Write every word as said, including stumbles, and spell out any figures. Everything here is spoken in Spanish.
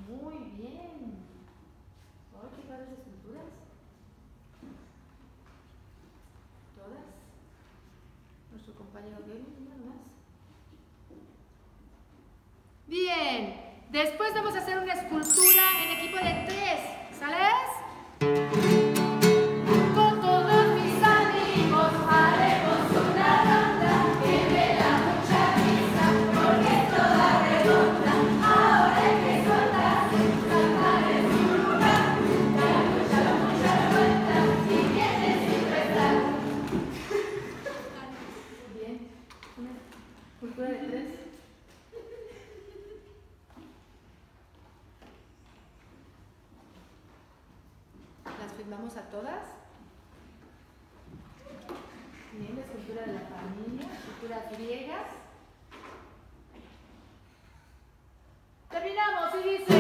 Muy bien. ¡Ay, qué padres esculturas! ¿Todas? Nuestro compañero Kevin, mira nomás. Bien. Después vamos a hacer una escultura en equipo de tres. ¿Sales? Con todos mis amigos haremos una ronda que me da mucha risa porque es toda redonda. Ahora hay que soltarse, saltar en su lugar, dar mucha, mucha vuelta y viene sin rezar. Bien, una escultura de tres. Las firmamos a todas. Bien, la escultura de la familia, esculturas griegas. Terminamos y dice...